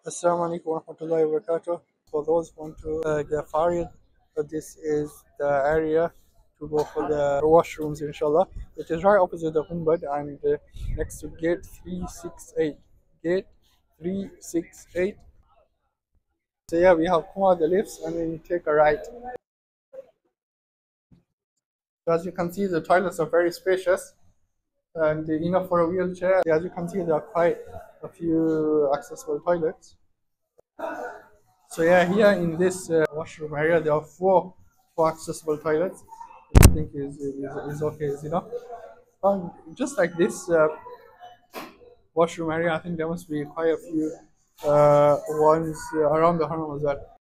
Assalamu alaikum wa rahmatullahi wa barakatuh. For those who want to get Farid, this is the area to go for the washrooms, inshallah. It is right opposite the Humbad and next to gate 368. Gate 368. So, yeah, we have come out the lifts and then you take a right. So as you can see, the toilets are very spacious and enough for a wheelchair. As you can see, there are quite a few accessible toilets. So yeah, here in this washroom area, there are four accessible toilets, which I think is okay, just like this washroom area, I think there must be quite a few ones around the Haram as well.